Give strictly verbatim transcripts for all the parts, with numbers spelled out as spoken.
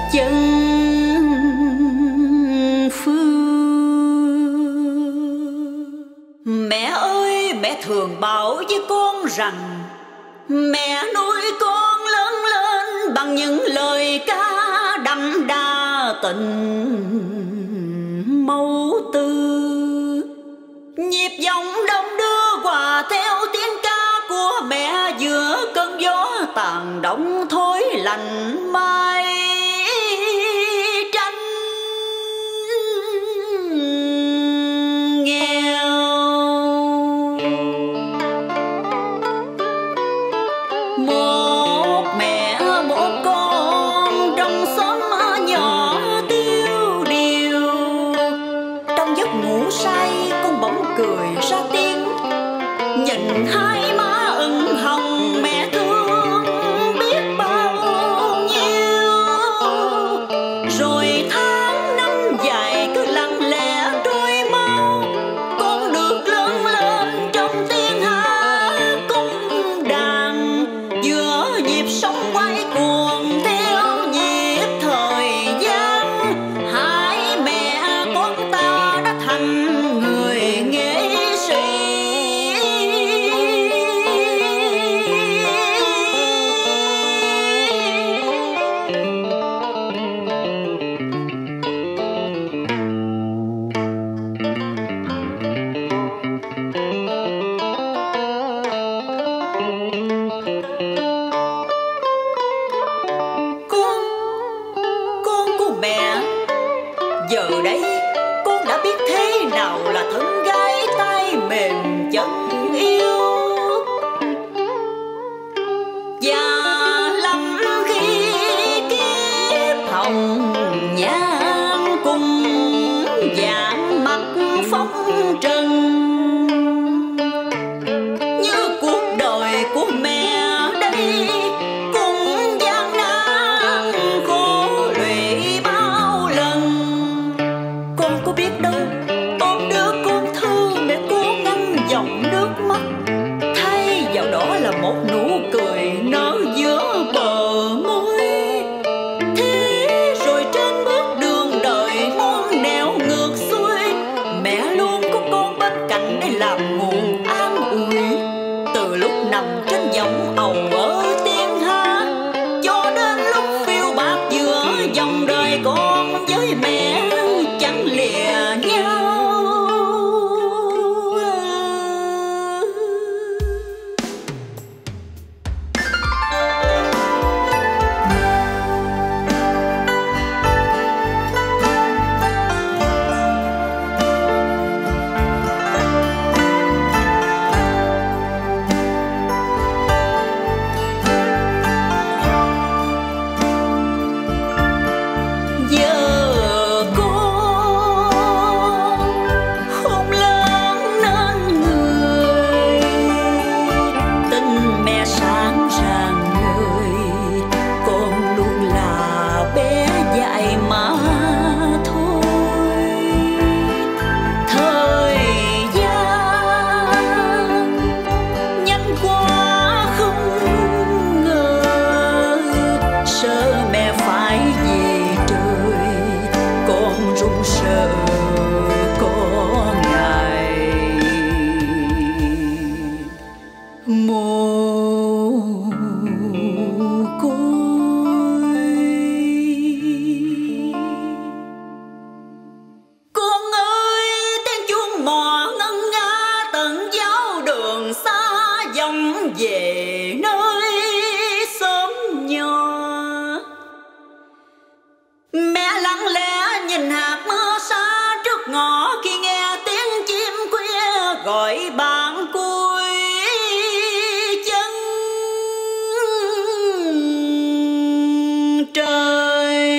chân phương. Mẹ ơi, mẹ thường bảo với con rằng mẹ nuôi con lớn lên bằng những lời ca đậm đà tình mẫu tư. Nhịp giọng đông đưa hòa theo tiếng ca của mẹ giữa cơn gió tàn động thối lạnh mai tranh nghèo. Một mẹ một con trong xóm nhỏ tiêu điều, trong giấc ngủ say con bỗng cười ra tiếng, nhìn hai má ửng hồng mẹ thương biết bao nhiêu. Rồi tháng năm dài cứ lặng lẽ trôi mau, con được lớn lên trong tiếng hát cung đàn, giữa nhịp sống quay cuồng theo nhịp thời gian. Hai mẹ con ta đã thành người nghệ sĩ. Con, con của mẹ, giờ đây con đã biết thế nào là thân gái tay mềm chân yêu. Và lắm khi kiếp hồng nhan cùng dạng mặt phong trần, như cuộc đời của mẹ đây cũng gian nan khổ lụy bao lần. Con có biết đâu, ôm đứa con thơ mẹ cố ngăn dòng nước mắt, thay vào đó là một nụ cười nở giữa bờ môi. Thế rồi trên bước đường đời muôn nẻo ngược xuôi, mẹ luôn có con bên cạnh để làm nguồn an ủi. Từ lúc nằm trên giọng ầu ở tiếng hát, cho đến lúc phiêu bạt giữa dòng đời con với mẹ chẳng lìa nhau. Giờ con khôn lớn nên người, tình mẹ sáng rạng ngời, con luôn là bé dại mà thôi. Thời gian nhanh quá không ngờ, sợ mẹ phải về trời, con run sợ có ngày mồ côi. Con ơi, tiếng chuông mò ngân nga tận giáo đường xa dòng về nơi xóm nhỏ. Mẹ lặng lẽ nhìn hạt mưa xa trước ngõ khi nghe tiếng chim khuya gọi bạn cuối chân trời.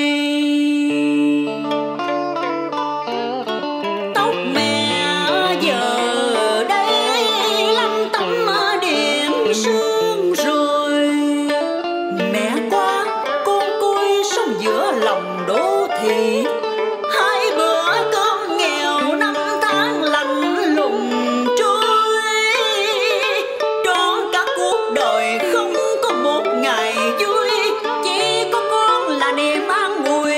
Tóc mẹ giờ đây lăm tấm điểm sương rồi. Mẹ qua con côi sống giữa lòng đô thị, hai bữa cơm nghèo năm tháng lạnh lùng trôi. Trọn cả cuộc đời không có một ngày vui, chỉ có con là niềm an ủi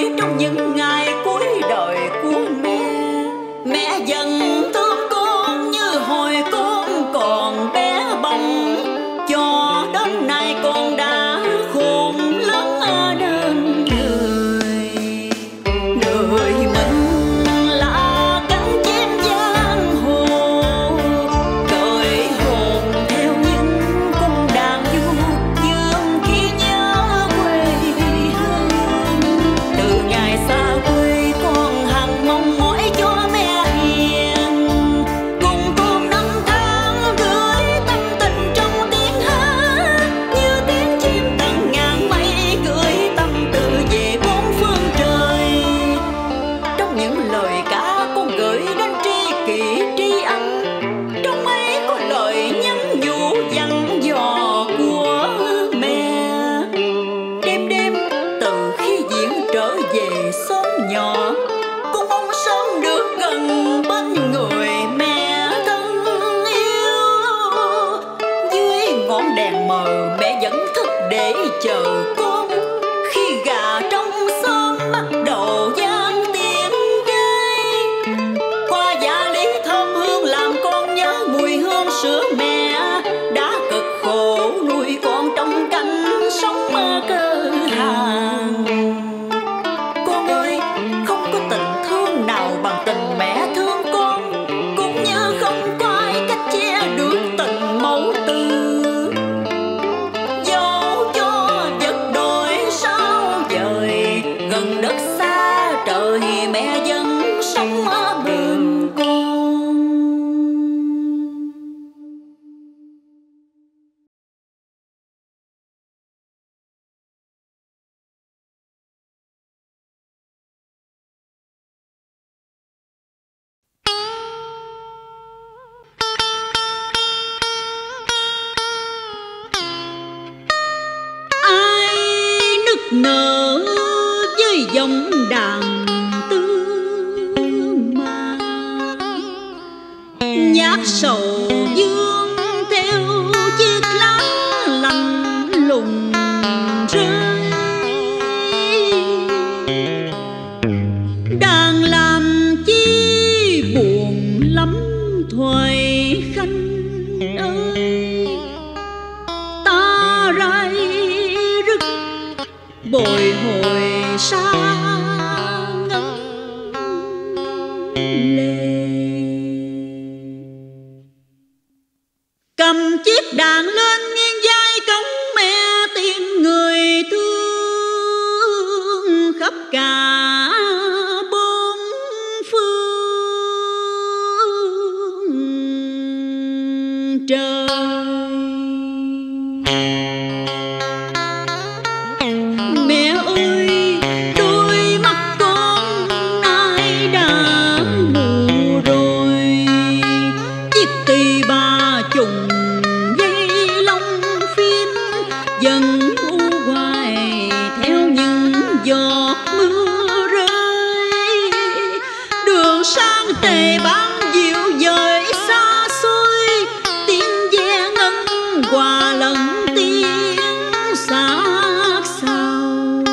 về xóm nhỏ, con mong sớm được gần bên người mẹ thân yêu. Dưới ngọn đèn mờ mẹ vẫn thức để chờ con, khi gà trong xóm bắt đầu vang tiếng gáy. Qua gia lý thơm hương làm con nhớ mùi hương sữa mẹ đã cực khổ nuôi con trong cảnh sống cơ hàng. Con ơi, không có tình thương nào bằng tình mẹ thương con, cũng như không có ai cách che được tình mẫu tử. Dẫu cho vật đổi sao dời, gần đất xa trời mẹ vẫn sống ở bên con. Nở với giọng đàn tương ma, nhát sầu dương theo chiếc lá lạnh lùng rơi. Đàn làm chi buồn lắm Thoại Khanh ơi, ta rai rứt bồi hồi xa ngân lệ. Cầm chiếc đàn lên nghiêng vai cống mẹ tìm người thương khắp cả bốn phương trời. Mẹ ơi, đôi mắt con nay đã mù rồi, chiếc tỳ bà trùng dây lông phim dần u hoài theo những giọt mưa rơi. Đường sang tề bán dịu dời xa xôi, tiếng ve ngân hòa lẫn tiếng xa sao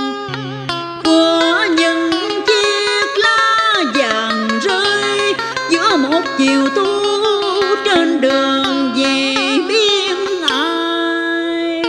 của những chiếc lá vàng rơi giữa một chiều thu trên đường về biên ải.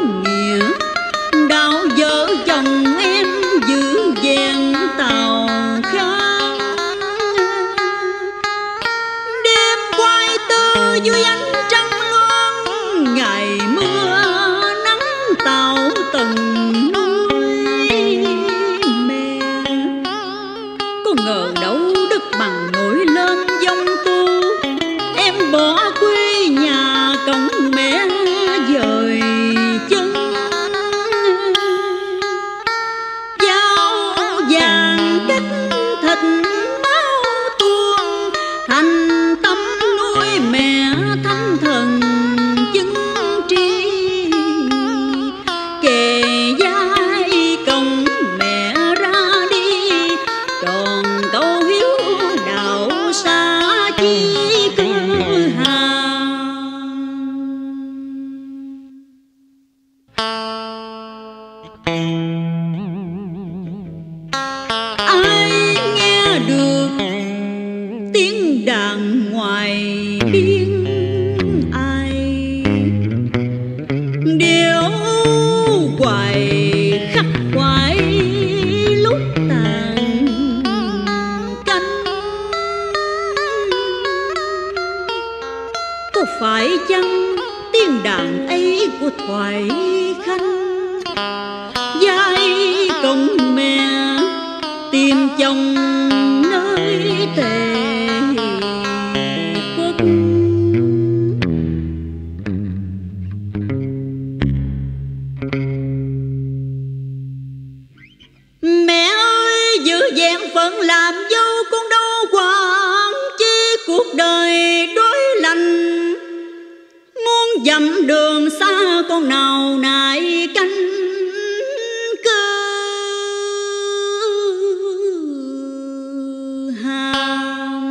nghĩa, đạo vợ chồng em giữ vẹn tàu khang. Đêm quay tư dưới ánh trăng loan, ngày mưa nắng tàu từng nuôi mẹ. Có ngờ đâu đất bằng nổi lên dông tu, em bỏ quê nhà cổng mẹ dời chân. Dao vàng cách thịt máu tuôn, thành tâm nuôi mẹ thánh thần chứng tri. Kề vai cổng mẹ ra đi, tròn câu hiếu đạo xa chi cơ hàng. Ai nghe được tiếng đàn ngoài biên ai, điệu hoài khắc khoải lúc tàn canh. Có phải chăng tiếng đàn ấy của Thoại Khanh, vai cổng mẹ tìm chồng nơi tề quốc. Mẹ ơi giữ vẹn phận làm dâu, con đâu quản chi cuộc đời đối lành. Muốn dặm đường xa con nào nại canh cơ hàng.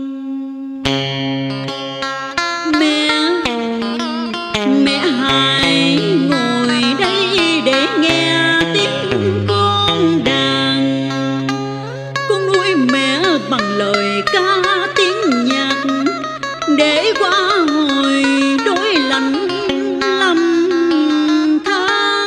Mẹ, mẹ hãy ngồi đây để nghe tiếng con đàn. Con nuôi mẹ bằng lời ca tiếng nhạc, để qua hồi đối lạnh lầm than.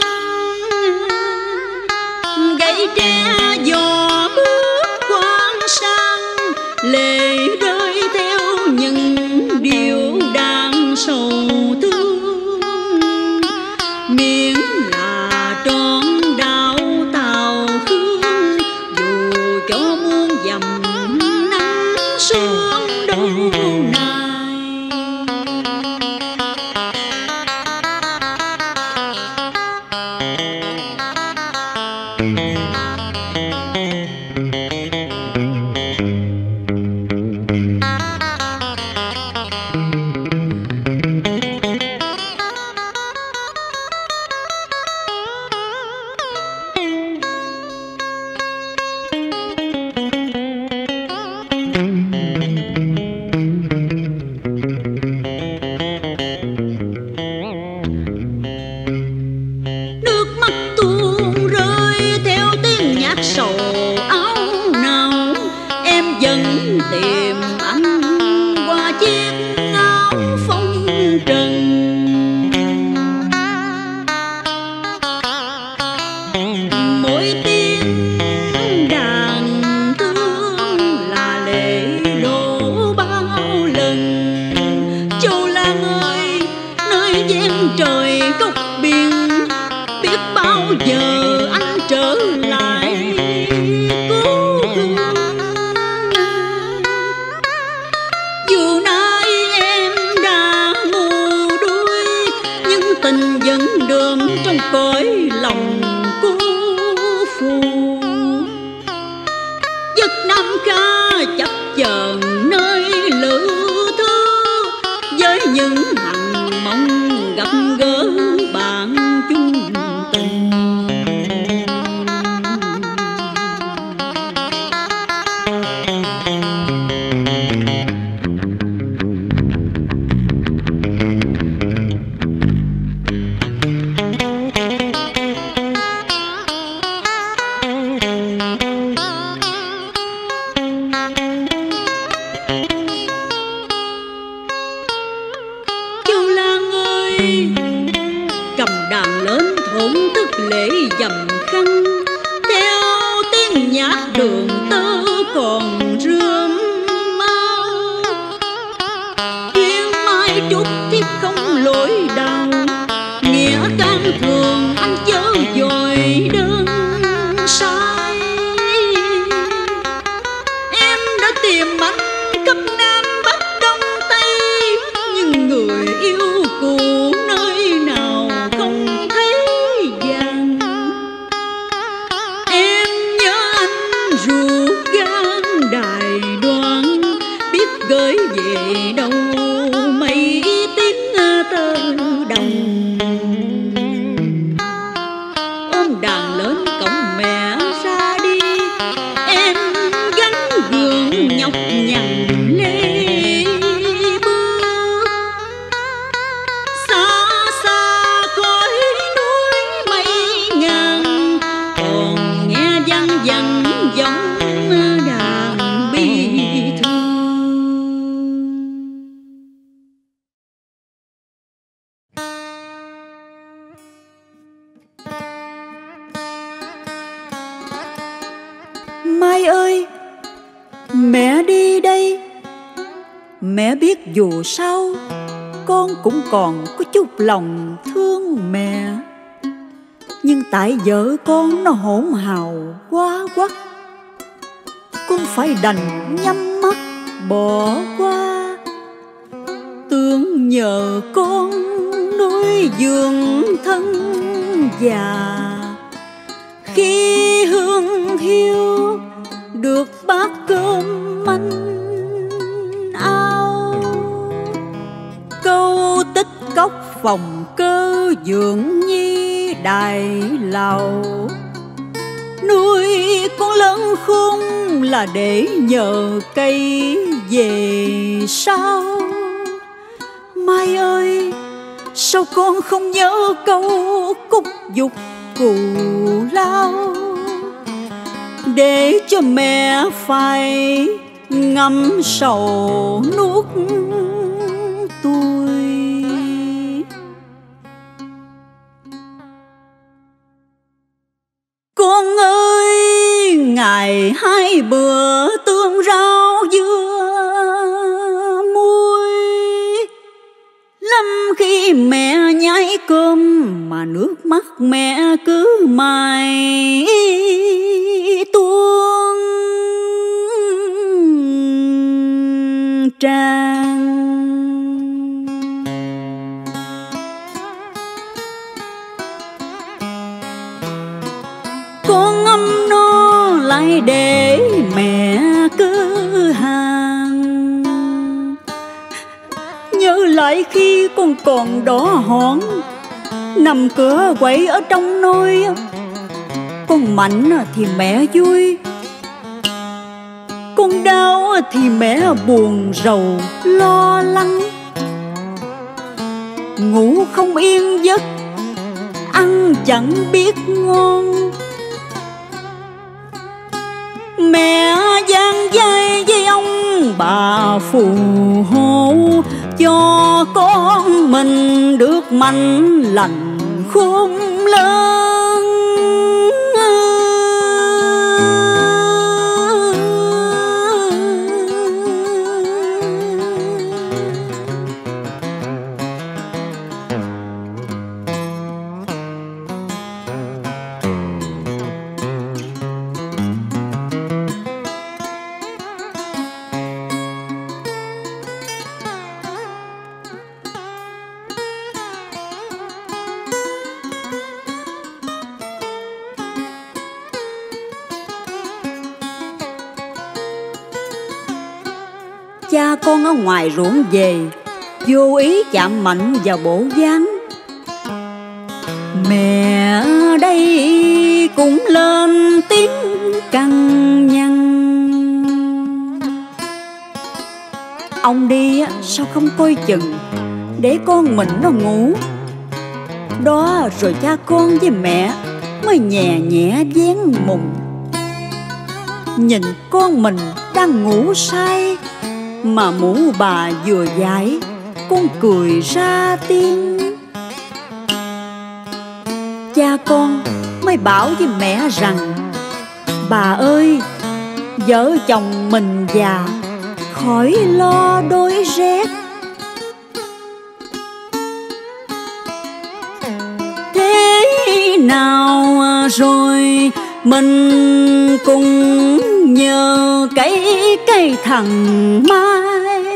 Gậy tre giò bước quan sang, lệ rơi theo những điệu đàn sầu thương. Miễn là trọn đạo tàu hương, dù cho muôn dặm nắng sương đâu này. Nước mắt tuôn rơi theo tiếng nhạc sầu áo nào, em vẫn tìm anh qua chiếc áo phong trần. Mỗi tiếng đàn thương là lệ đổ bao lần. Châu Lan ơi, nơi gian trời góc biển, biết bao giờ anh trở lại cố hương. Dù nay em đã mù đuôi, nhưng tình vẫn đượm trong cõi lòng cô phù. Giấc Nam ca chập chờn nơi lữ thư, với những hằng mong gặp gỡ bạn chung tình. lên thổn thức lễ dầm khăn, theo tiếng nhạc đường tơ còn rơm mau. Duyên mai chút thiếp không lỗi đầu, nghĩa can thường anh chớ dội đơn sai. Em đã tìm anh khắp Nam Bắc Đông Tây, nhưng người yêu cũ nơi nào không thấy vàng. Em nhớ anh ruột gan đài đoan, biết gửi về đâu mấy tiếng tơ đồng. Ôm đàn lên cổng mẹ ra đi, em gánh gượng nhọc nhằn lê bước. Xa xa khói núi mây ngàn, còn nghe văng vẳng giọng đàn bi thương. Mai ơi, mẹ đi đây. Mẹ biết dù sao con cũng còn có chút lòng thương mẹ, nhưng tại vợ con nó hỗn hào quá quắt, con phải đành nhắm mắt bỏ qua. Tưởng nhờ con nuôi dưỡng thân già, khi hương hiu được bát cơm manh ao. Câu tích cốc phòng cơ dưỡng nhi đại lầu, nuôi con lớn khôn là để nhờ cây về sau. Mai ơi, sao con không nhớ câu cúc dục cù lao, để cho mẹ phải ngắm sầu nuốt tôi. Con ơi, ngày hai bữa tương rau dưa muối, lắm khi mẹ nhai cơm mà nước mắt mẹ cứ mãi tuôn tràn. Con ngâm nó lại để mẹ cứ hàng, nhớ lại khi con còn đỏ hòn, nằm cửa quậy ở trong nôi. Con mạnh thì mẹ vui, con đau thì mẹ buồn rầu lo lắng. Ngủ không yên giấc, ăn chẳng biết ngon. Mẹ dang dây với ông bà phù hộ, cho con mình được mạnh lành khôn lớn. Cha con ở ngoài ruộng về, vô ý chạm mạnh vào bộ dáng. Mẹ đây cũng lên tiếng cằn nhằn. Ông đi sao không coi chừng, để con mình nó ngủ. Đó rồi cha con với mẹ mới nhẹ nhẹ vén mùng. Nhìn con mình đang ngủ say, mà mụ bà vừa dạy, con cười ra tiếng. cha con mới bảo với mẹ rằng: bà ơi, vợ chồng mình già, khỏi lo đói rét. Thế nào rồi mình cùng nhờ cái cây thằng Mai.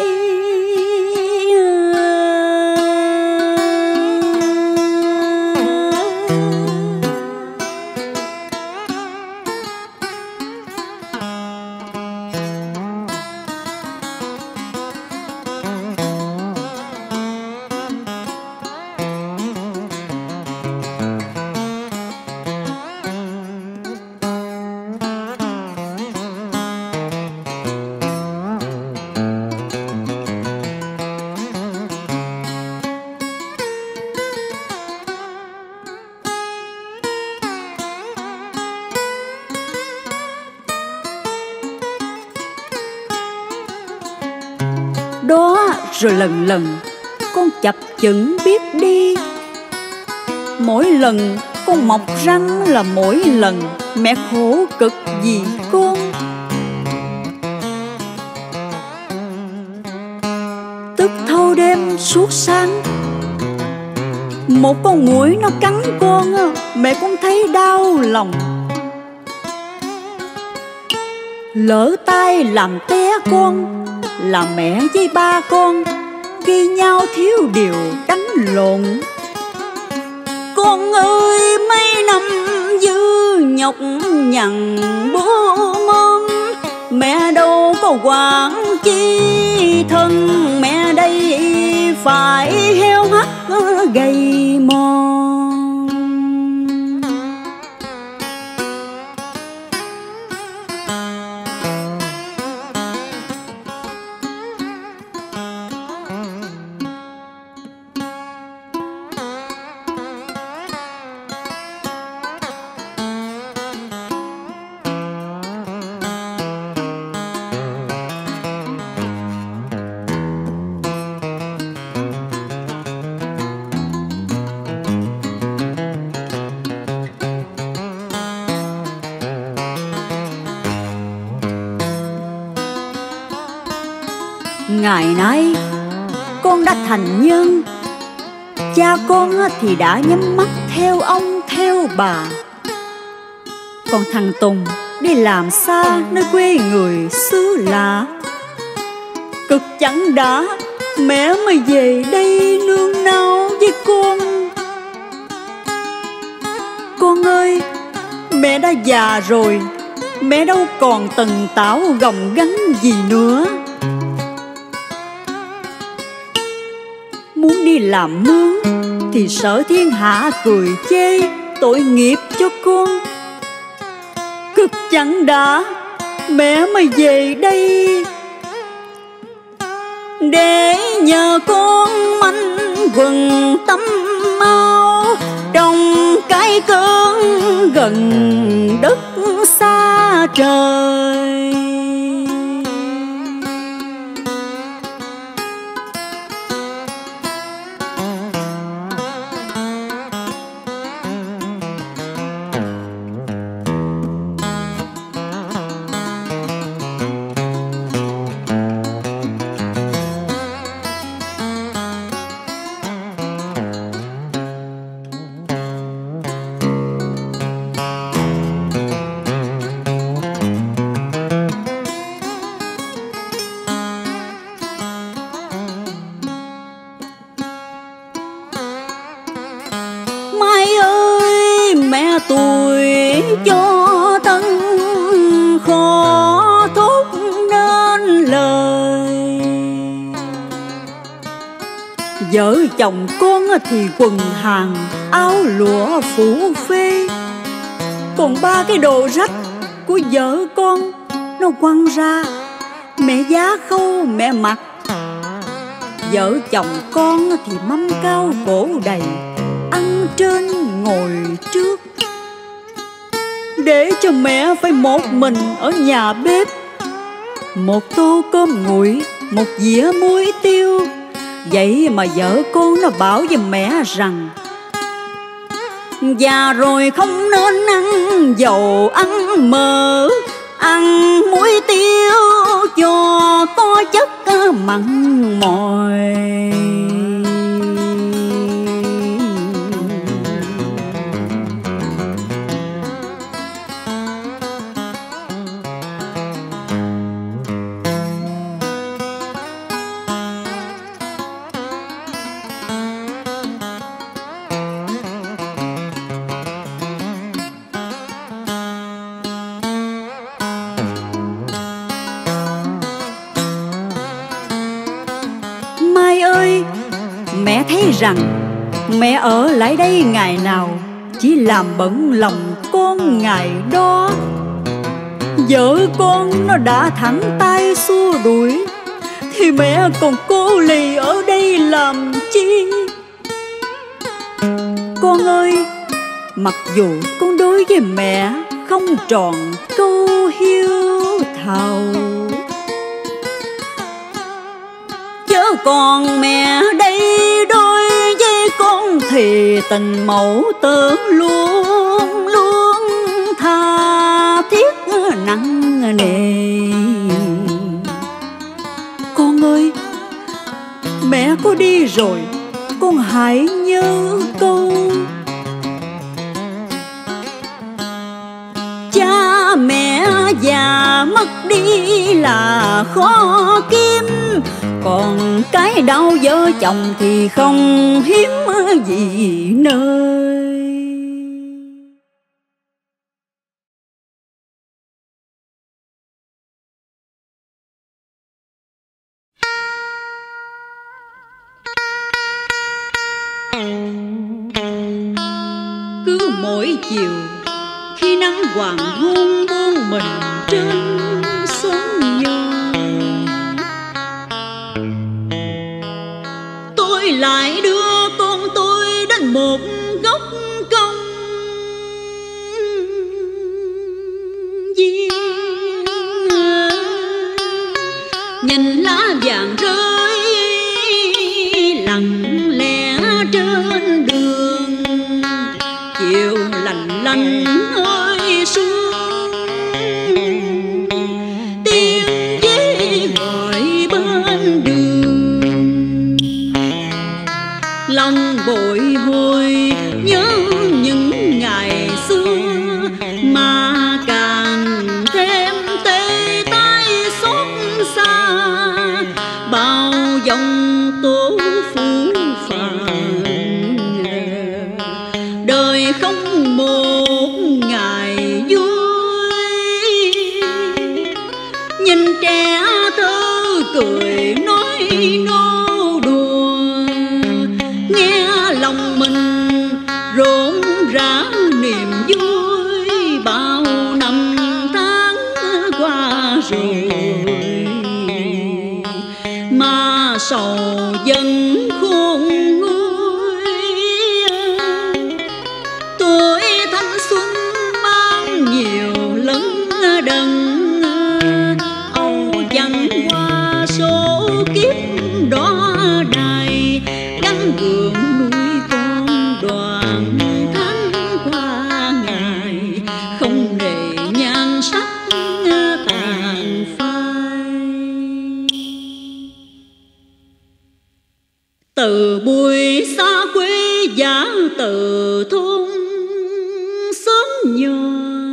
Đó rồi lần lần con chập chững biết đi. Mỗi lần con mọc răng là mỗi lần mẹ khổ cực vì con. Tức thâu đêm suốt sáng, một con muỗi nó cắn con, mẹ con thấy đau lòng. Lỡ tay làm té con là mẹ với ba con ghi nhau thiếu điều đánh lộn. Con ơi, mấy năm dư nhọc nhằn bố môn, mẹ đâu có quản chi thân, mẹ đây phải heo hắt gầy mòn. Ngày nay con đã thành nhân, cha con thì đã nhắm mắt theo ông theo bà. Còn thằng Tùng đi làm xa nơi quê người xứ lạ. Cực chẳng đã mẹ mới về đây nương náu với con. Con ơi, mẹ đã già rồi, mẹ đâu còn tần tảo gồng gánh gì nữa. Muốn đi làm mướn thì sợ thiên hạ cười chê, tội nghiệp cho con. Cực chẳng đã mẹ mới về đây để nhờ con manh quần tấm mau trong cái cơn gần đất xa trời. Mai ơi, mẹ tuổi cho thân khó thốt nên lời. Vợ chồng con thì quần hàng áo lụa phủ phê, còn ba cái đồ rách của vợ con nó quăng ra mẹ giá khâu mẹ mặc. Vợ chồng con thì mâm cao cổ đầy, ăn trên ngồi trước, để cho mẹ phải một mình ở nhà bếp. Một tô cơm nguội, một dĩa muối tiêu. Vậy mà vợ con nó bảo với mẹ rằng: Già rồi không nên ăn dầu ăn mỡ, ăn muối tiêu cho có chất mặn mòi. Mai ơi, mẹ thấy rằng mẹ ở lại đây ngày nào chỉ làm bận lòng con ngày đó. Vợ con nó đã thẳng tay xua đuổi thì mẹ còn cố lì ở đây làm chi? Con ơi, mặc dù con đối với mẹ không tròn câu hiếu thảo, chớ còn mẹ đây đối với con thì tình mẫu tử luôn luôn tha thiết nặng nề. Con ơi, mẹ có đi rồi, con hãy nhớ câu cha mẹ già mất đi là khó kiếm, còn cái đau vợ chồng thì không hiếm gì nơi. Cứ mỗi chiều khi nắng hoàng hôn buông mình trên sớm nho, tôi lại đưa con tôi đến một góc công viên, nhìn lá vàng rơi lặng lẽ trên đường, chiều lạnh lạnh ơi sương, tiếng dế gọi bên đường, lòng bồi hồi nhớ những ngày xưa mà càng thêm tê tái xót xa, bao dòng tố phú phàng đời không một ngày vui, nhìn trẻ thơ cười nói nô đùa, nghe lòng mình rộn rã niềm vui, bao năm tháng qua rồi mà sầu dần khôn nguôi. Tuổi thanh xuân mang nhiều lẫn đần, âu chẳng qua số kiếp đỏ đài, gắn gượng nuôi con đoàn tháng qua ngày, không để nhan sắc tàn phai. Từ buổi xa quê giả từ thôn sớm nhỏ,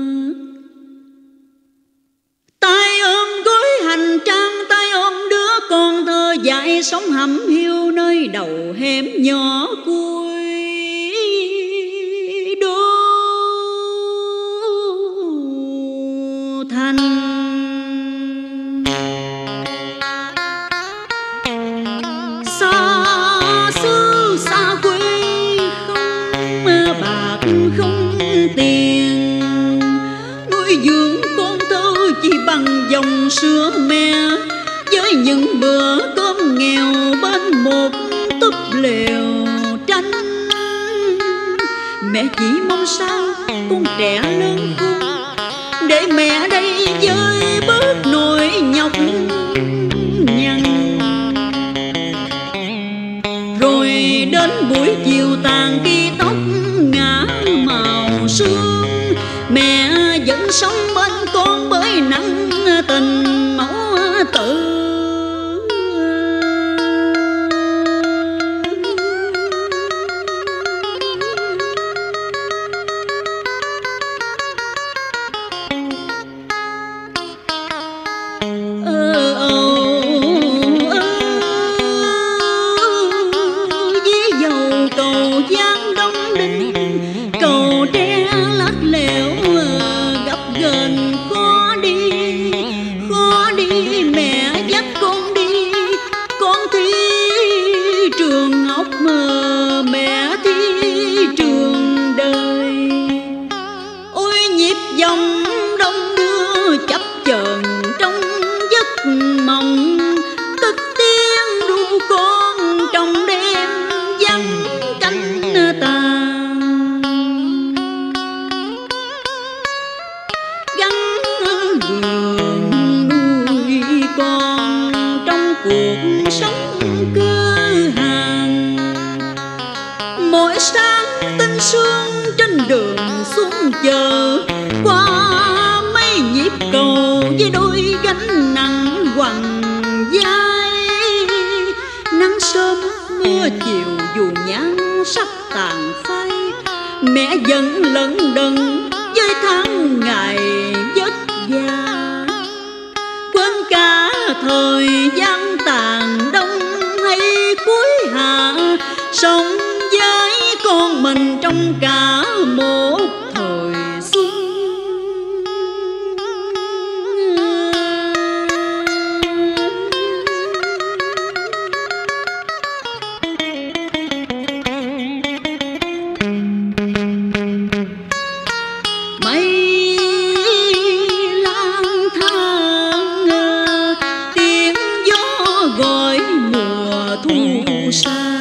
tay ôm gối hành trang, tay ôm đứa con thơ dại sống hẩm hiu nơi đầu hẻm nhỏ cuối đô thành. Xa xứ xa quê không bạc không tiền, nuôi dưỡng con thơ chỉ bằng dòng sữa mẹ, với những bữa cơm nghèo bên một túp lều tranh. Mẹ chỉ mong sao con trẻ lớn khôn, để mẹ đây với bớt nỗi nhọc nhằn. Rồi đến buổi chiều tàn khi tóc ngả sống bên con bởi nặng tình mẫu tử. Giờ qua mấy nhịp cầu với đôi gánh nặng quằn vai, nắng sớm mưa chiều dù nhang sắp tàn phai, mẹ vẫn lận đận với tháng ngày vất vả, quên cả thời gian tàn đông hay cuối hạ, sống với con mình trong cả một thời xuân. Mây lang thang tiếng gió gọi mùa thu xa,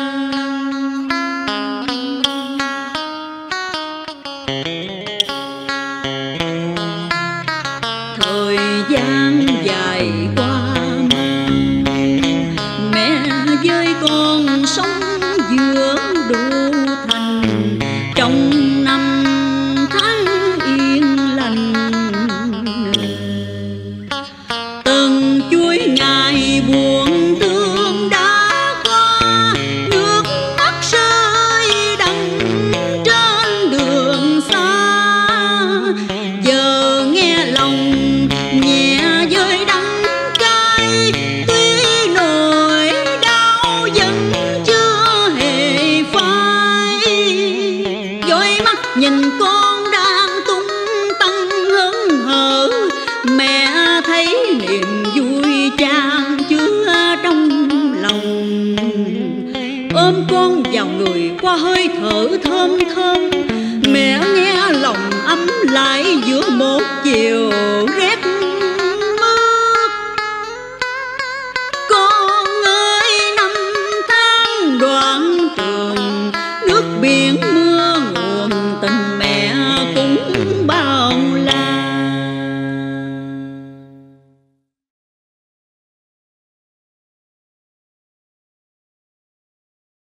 thời gian dài qua mẹ với con sống giữa đô thành, trong năm tháng yên lành từng chuỗi ngày buồn thương đã qua, nước mắt rơi đắng trên đường xa, giờ nghe lòng nhẹ với đắng cay, tuy nỗi đau vẫn chưa hề phai, dõi mắt nhìn con đang tung tăng hớn hở, mẹ thấy niềm vui chan chứa trong lòng, ôm con vào người qua hơi thở thơm thơm, mẹ nghe lòng ấm lại giữa một chiều